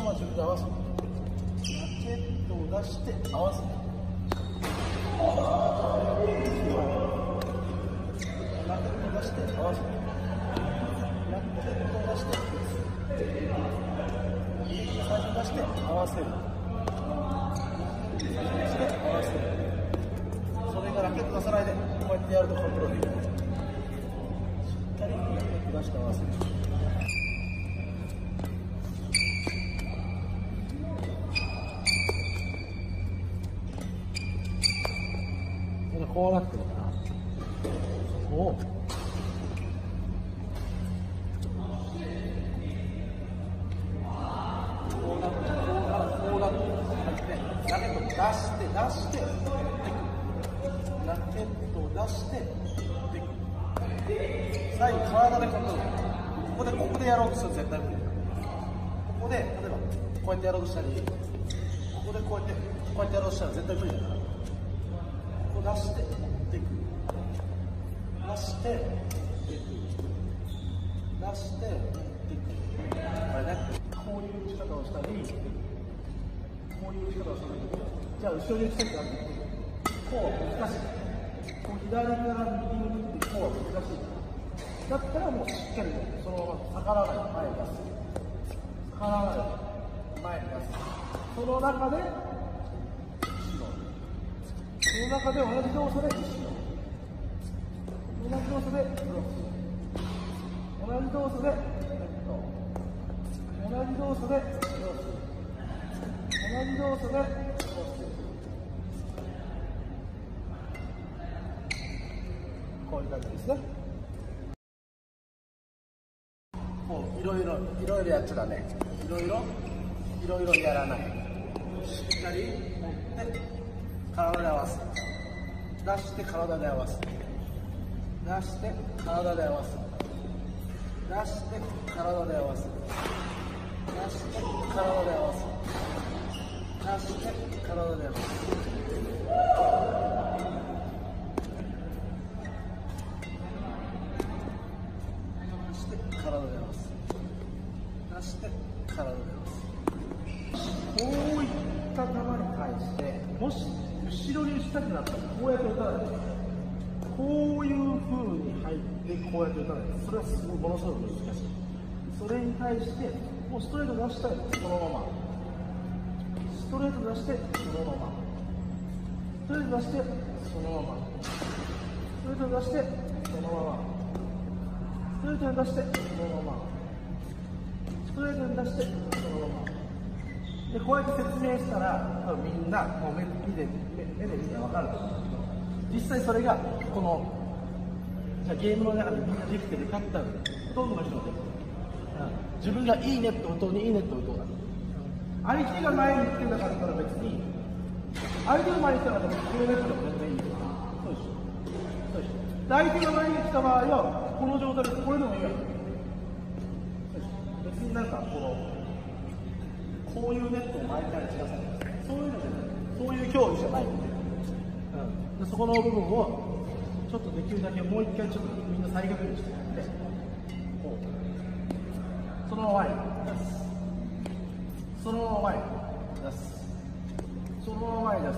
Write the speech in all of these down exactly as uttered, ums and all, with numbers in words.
は自分で合わせる。ラケットを出して合わせる。ラケットを出して合わせる。ラケットを出して最初に出して合わせる。最初に出して合わせる。それがラケット出さないでこうやってやるとコントロールできる。しっかりラケット出して合わせる。こうなってるかな。おお。こうなって、こうなって、こうなって、ラケットを出して、出して、ラケットを出して、最後体でコントロール。ここで、ここでやろうとすると絶対無理。ここで、例えば、こうやってやろうとしたり、ここでこうやって、こうやってやろうとしたら絶対無理だから。出して持っていく、出して持っていく、出して持っていく。これね、こういう打ち方をしたり、こういう打ち方をしたり、じゃあ後ろに打ちたいってなって、こう難しい。こう左から右に打ってこう難しい。だったらもうしっかりそのまま逆らわない前に出す。逆らわない前に出す。その中でその中で同じ動作で後ろ、同じ動作でブロック、同じ動作でネット、同じ動作でクロス、同じ動作でクロス。こういう感じですね。もういろいろいろいろやっちゃダメ。いろいろいろいろやらない。しっかり持って体で合わせる。出して体で合わせる。出して体で合わせる。出して体で合わせる。出して体で合わせる。出して体で合わせる。体で合わせる。出して体で合わせる。こういった球に対して、もし後ろに打ちたくなったらこうやって打たない。こういう風に入ってこうやって打たない。それはすごいものすごく難しい。それに対してもうストレート出したい。そのままストレート出してそのままストレート出してそのままストレート出してそのままストレートに出してそのままストレートに出してそのままで、こうやって説明したら多分みんなもう目で目で見て分かると思うんだけど、実際それがこのじゃあゲームの中でみんなできてるかって言ったらほとんどの人ができてる、うん、自分がいいネットを打とうにいいネットを打とうだ、相手が前に行ってんだから別に相手が前に来たらこのネットでも全然いいです。そうでしょそうでしょ。相手が前に来た場合はこの状態でこれでもいいわけ。そうでしょ。別になんかこのこういうネットを巻いたりしなさい。そういうのじゃない。そういう競技じゃないんで、うん、でそこの部分をちょっとできるだけもう一回ちょっとみんな再確認してやって、こうそのまま前に出す。そのまま前に出す。そのまま前に出す。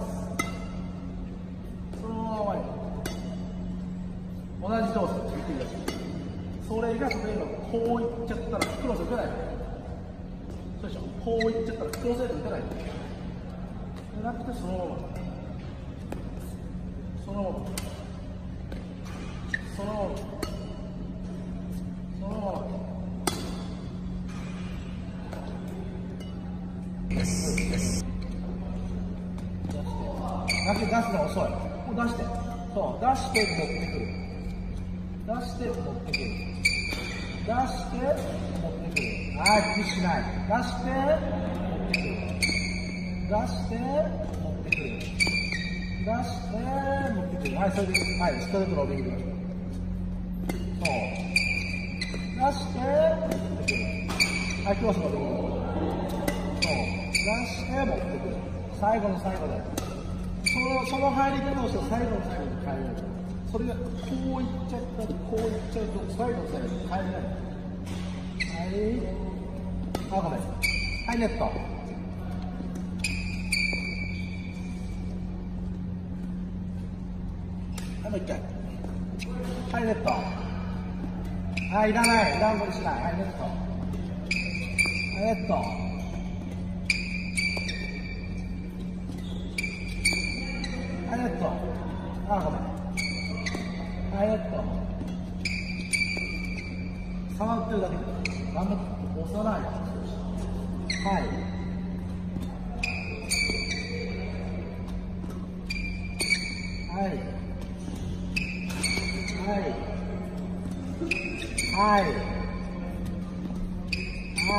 そのまま前に同じ動作を繰り返す。それが例えばこういっちゃったらクロス打てない。そうでしょ。こういっちゃったらクロスヘッド打てない。じゃなくてそのままそのままそのままそのままですです。出して出すの遅い。もう出してそう出して持ってくる。出して持ってくる。出して持ってくる。はい、気にしない。出して持ってくる。出して持ってくる。出して持ってくる。はい、それで、はい、ストレートのできる。そう。出して持ってくる。はい、クロスのできる。そう。出して持ってくる。最後の最後で。その、その入り方をして最後の最後に変える。それがこういっちゃったり、こういっちゃうと最後の最後に変えれない。はい。あ、ごめん。 はい、ネット。はい、もう一回。はい、ネット。はい、いらない。ダンボにしない。はい、ネット。はい、ネット。はい、ネット。あ、ごめん。はい、ネット。触ってるだけで。頑張って。押さない。はい。はい。はい。はい。はい。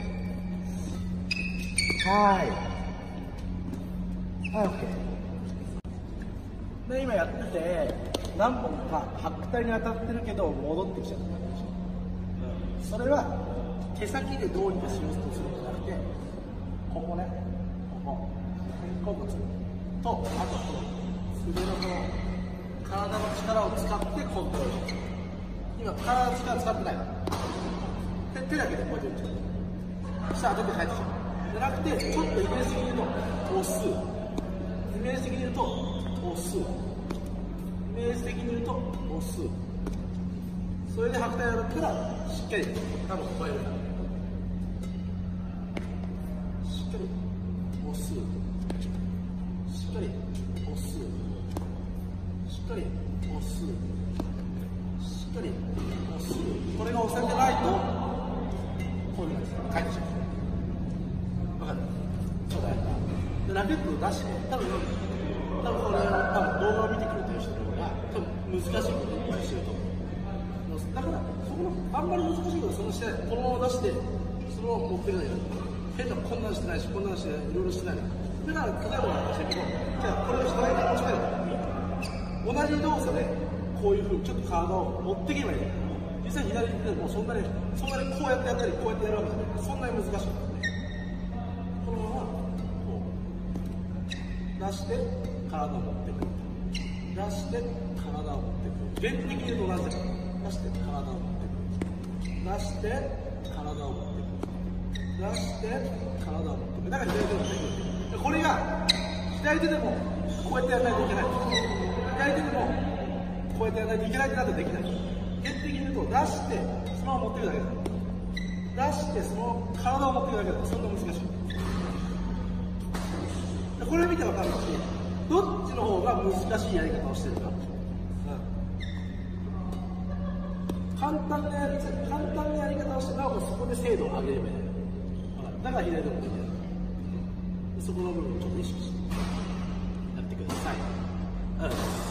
はい。はい、オッケー。で、今やってて、何本か白帯に当たってるけど、戻ってきちゃったでしょ。うん、それは、手先でどうにかしようとするんじゃなくて、ここね、ここ、肩甲骨と、あとこの腕のこの体の力を使ってコントロール。今、体の力使ってない。手手だけでこうやって打っちゃう。そしたら当てて帰ってきちゃう。じゃなくて、ちょっとイメージ的に言うと、押す。イメージ的に言うと、押す。イメージ的に言うと、押す。それで白帯をやったら、しっかり、多分超えるから。しっかり押す。しっかり押す。しっかり押す。しっかり押す。これが押せてないと、こういうのです。返ってしまう。わかる？そうだよ。で、ラケットを出して、多分、多分これを、多分動画を見てくれてる人の方が、多分難しいことをしてると思う。だから、そこの、あんまり難しいことそのしてない。このまま出して、そのまま持ってくれないよ。変なこんなんしてないし、こんなんしてない、いろいろしてない。だから、例えばなんですけど、じゃあこれをしてないから持ち帰るから、同じ動作で、こういうふうにちょっと体を持っていけばいい。実際左手でもそんなに、そんなにこうやってやったり、こうやってやるわけじゃない。そんなに難しくない。このまま、こう、出して、体を持ってくる。出して、体を持ってくる。原理的に言うと同じだから。出して体を持ってくる。出して体を持ってくる。出して体を持ってくる。だから左手でもできる。これが左手でもこうやってやらないといけない。左手でもこうやってやらないといけないってなったらできない。原理的に言うと出してそのまま持ってくるだけだ。出してその体を持ってくるだけだ。そんな難しい。これ見て分かるし、どっちの方が難しいやり方をしてるか。簡単なやり簡単なやり方をして、なおかつそこで精度を上げればいい。だから左でもできる。そこの部分をちょっと意識してやってください。うん